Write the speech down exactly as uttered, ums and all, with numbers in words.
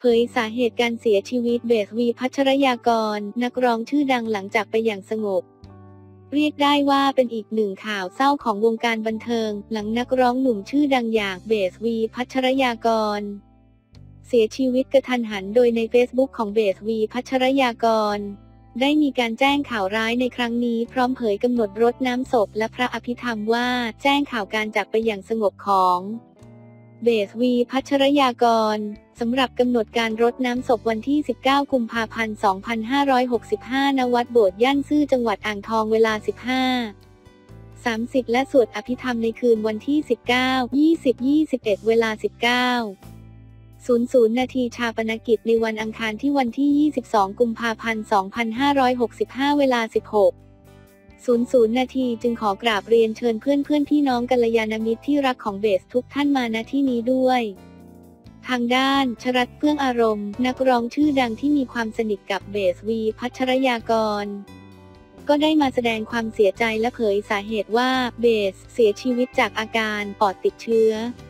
ยสาเหตุการเสียชีวิตเบสวีพัชรยากรนักร้องชื่อดังหลังจากไปอย่างสงบเรียกได้ว่าเป็นอีกหนึ่งข่าวเศร้าของวงการบันเทิงหลังนักร้องหนุ่มชื่อดังอย่างเบสวีพัชรยากรเสียชีวิตกระทันหันโดยในเฟซบุ๊กของเบสวีพัชรยากรได้มีการแจ้งข่าวร้ายในครั้งนี้พร้อมเผยกำหนดรดน้ำศพและพระอภิธรรมว่าแจ้งข่าวการจากไปอย่างสงบของเบสวีพัชรยากรสำหรับกำหนดการรดน้ำศพวันที่สิบเก้ากุมภาพันธ์สองพันห้าร้อยหกสิบห้าณวัดโบสถ์ย่านซื่อจังหวัดอ่างทองเวลา สิบห้า สามสิบ และสวดอภิธรรมในคืนวันที่ สิบเก้า ยี่สิบ ยี่สิบเอ็ด เวลา สิบเก้า ศูนย์ ศูนย์ นาทีชาปนกิจในวันอังคารที่วันที่ ยี่สิบสอง กุมภาพันธ์ สองพันห้าร้อยหกสิบห้า เวลา สิบหก ศูนย์ ศูนย์ นาทีจึงขอกราบเรียนเชิญเพื่อนเพื่อนพี่น้องกัลยาณมิตรที่รักของเบสทุกท่านมาณที่นี้ด้วยทางด้านชรัตน์เฟื่องอารมณ์นักร้องชื่อดังที่มีความสนิทกับเบสวีพัชรยากรก็ได้มาแสดงความเสียใจและเผยสาเหตุว่าเบสเสียชีวิตจากอาการปอดติดเชื้อ